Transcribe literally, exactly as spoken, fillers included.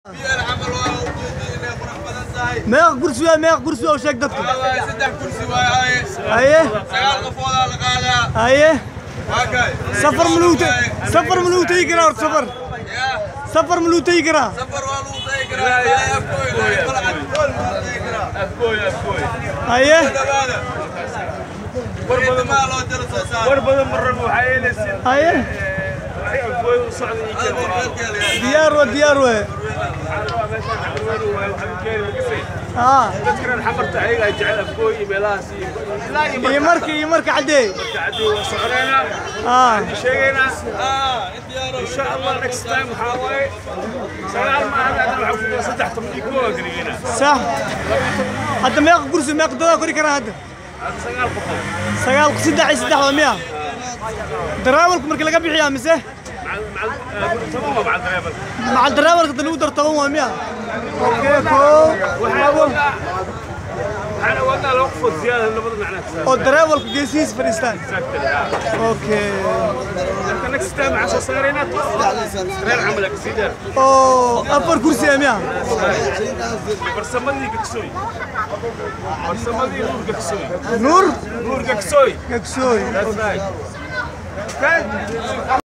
meeq kursi waa meeq kursi oo sheeg dadka saddex kursi waay haye sagaal qofood la qaadaa haye waakay safar maluutay safar maluutay garaa safar safar maluutay garaa safar waa lagu tay garaa afkooy balcad kool ma tay garaa afkooy afkooy haye warbadan ma loo diro soo saar warbadan marran waxa yeelaysid haye afkooy u socday diyaar waa diyaar waa اه تذكر الحمرت ayaga jecel afkooy meelahaas iyo markii iyo markii cadee cadee waa socoreena اه sheegayna ah insha Allah next time waxa way sagaal ma hada waxa ku saddex toban koo galina صح hadda meeq kursi meeq dada kori kara hadda sagaal qofood sagaal saddex saddex waa miya daraawalku markii laga bixiyaa mise مع الدراور قد نقدر طوّم مياه. أوكي كو. وحاول. أنا وأنا لو قفت زيادة اللي بدنا نعناه. الدراور قيسيس فريستان. أوكي. أنت next time عشان صغيرين غير عملك سيدر. أوه أبر كرسي مياه. برسمني كسوي. برسمني نور كسوي. نور. نور كسوي. كسوي. That's right. Okay.